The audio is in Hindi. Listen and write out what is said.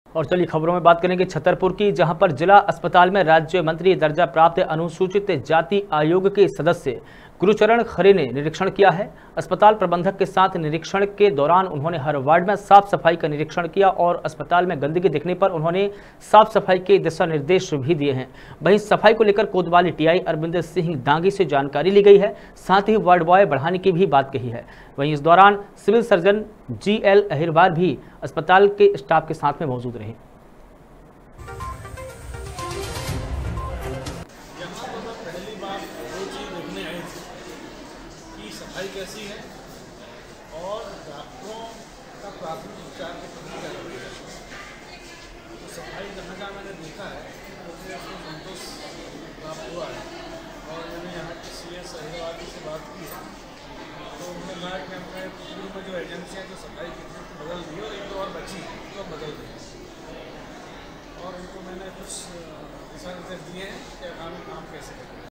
और चलिए खबरों में बात करेंगे छतरपुर की, जहां पर जिला अस्पताल में राज्य मंत्री दर्जा प्राप्त अनुसूचित जाति आयोग के सदस्य गुरुचरण खरे ने निरीक्षण किया है। अस्पताल प्रबंधक के साथ निरीक्षण के दौरान उन्होंने हर वार्ड में साफ सफाई का निरीक्षण किया और अस्पताल में गंदगी दिखने पर उन्होंने साफ सफाई के दिशा निर्देश भी दिए हैं। वहीं सफाई को लेकर कोतवाली टीआई अरविंद सिंह दांगी से जानकारी ली गई है, साथ ही वार्ड बॉय बढ़ाने की भी बात कही है। वहीं इस दौरान सिविल सर्जन GL अहिरवार भी अस्पताल के स्टाफ के साथ में मौजूद रहे। पहली बार दो चीज़ देखने आई थी कि सफाई कैसी है और डॉक्टरों का प्राथमिक उपचार के प्रति क्या रवैया है। तो सफाई जहाँ जहाँ मैंने देखा है तो मुझे उसमें संतोष प्राप्त हुआ है और मैंने यहाँ के CS अहिरवार जी से बात की है तो उन्होंने कहा कि हमने पूर्व में जो एजेंसियाँ जो सफाई की थी तो बदल दी और एक दो और बची तो बदल दी और उनको मैंने कुछ दिशा निर्देश दिए हैं कि आगामी काम कैसे करें।